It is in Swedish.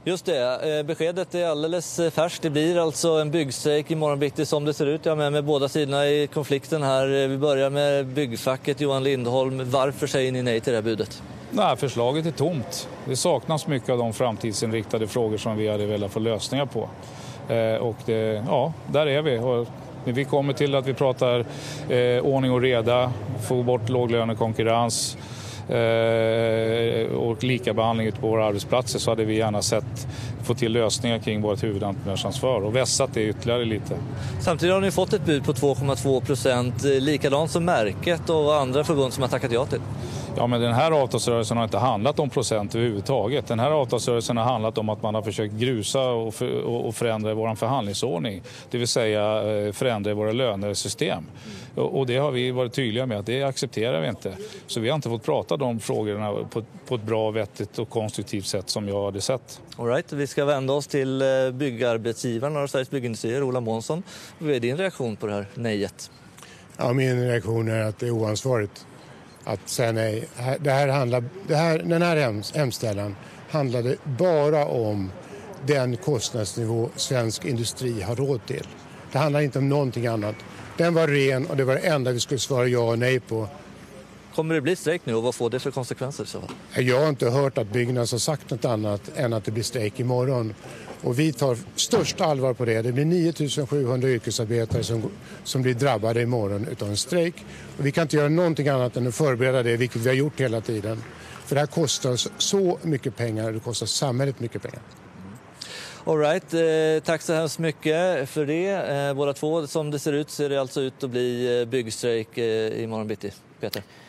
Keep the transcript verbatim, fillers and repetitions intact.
Just det, beskedet är alldeles färskt. Det blir alltså en byggstrejk i morgonbitti som det ser ut. Jag med, med båda sidorna i konflikten här. Vi börjar med byggfacket Johan Lindholm. Varför säger ni nej till det här budet? Nej, förslaget är tomt. Det saknas mycket av de framtidsinriktade frågor som vi hade velat få lösningar på. Eh, och det, ja, där är vi. Och vi kommer till att vi pratar eh, ordning och reda, få bort låglönekonkurrens eh, och lika behandling ute på våra arbetsplatser, så hade vi gärna sett få till lösningar kring vårt huvudentreprenörsansvar och vässat det ytterligare lite. Samtidigt har ni fått ett bud på två komma två procent, likadant som Märket och andra förbund som har tackat ja till. Ja, men den här avtalsrörelsen har inte handlat om procent överhuvudtaget. Den här avtalsrörelsen har handlat om att man har försökt grusa och, för, och förändra vår förhandlingsordning. Det vill säga förändra våra lönesystem. Mm. Och, och det har vi varit tydliga med att det accepterar vi inte. Så vi har inte fått prata de frågorna på, på ett bra, vettigt och konstruktivt sätt som jag hade sett. All right, vi ska vända oss till byggarbetsgivaren av Sveriges Byggindustrier, Ola Månsson. Vad är din reaktion på det här nejet? Ja, min reaktion är att det är oansvarigt att säga nej. Det här handlar, det här, den här hemställan handlade bara om den kostnadsnivå svensk industri har råd till. Det handlar inte om någonting annat. Den var ren och det var det enda vi skulle svara ja och nej på. Kommer det bli strejk nu och vad får det för konsekvenser? Så? Jag har inte hört att Byggnads har sagt något annat än att det blir strejk imorgon. Och vi tar största allvar på det. Det blir nio tusen sjuhundra yrkesarbetare som, som blir drabbade imorgon utav en strejk. Och vi kan inte göra någonting annat än att förbereda det, vilket vi har gjort hela tiden. För det här kostar oss så mycket pengar och det kostar samhället mycket pengar. All right, eh, tack så hemskt mycket för det. Eh, båda två, som det ser ut, ser det alltså ut att bli byggstrejk eh, imorgon bitti. Peter.